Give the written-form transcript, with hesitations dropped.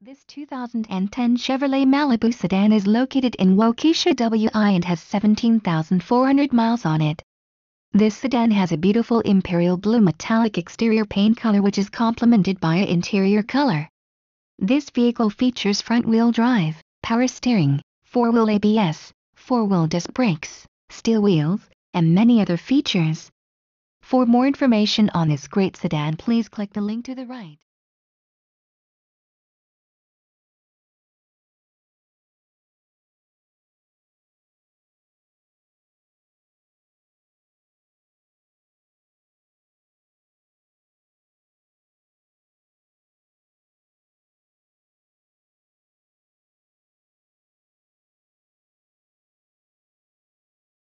This 2010 Chevrolet Malibu sedan is located in Waukesha, WA and has 17,400 miles on it. This sedan has a beautiful imperial blue metallic exterior paint color which is complemented by an interior color. This vehicle features front-wheel drive, power steering, 4-wheel ABS, 4-wheel disc brakes, steel wheels, and many other features. For more information on this great sedan, please click the link to the right.